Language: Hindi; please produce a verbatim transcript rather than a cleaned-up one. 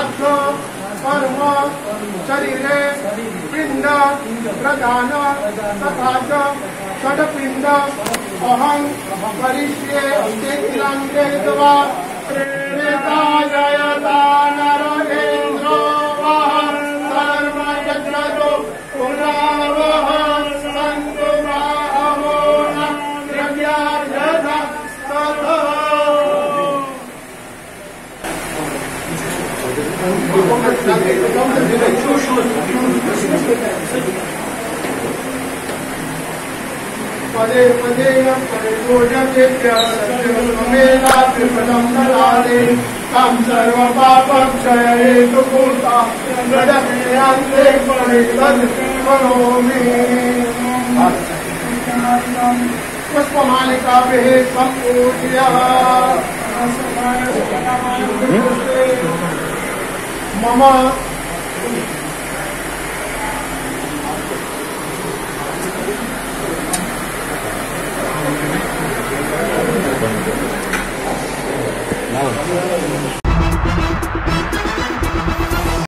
श्राद्ध कर्म शरीरे पिंड प्रदान तथा च षड्पिंड अहं करिष्ये अस्ति प्रेता जयता नरेन्द्रो वः सर्वयज्ञो पुनर्वः सन्तु बाहवो न यज्ञार्यथा तथा पदे पदे परिपूर्यते सत्यमेधा त्रिपदं ददाति तं सर्वपापक्षय हेतुभूता प्रदक्षिणान्ते परितद् करोमि। पुष्पमालिकाभिः सम्पूज्य मम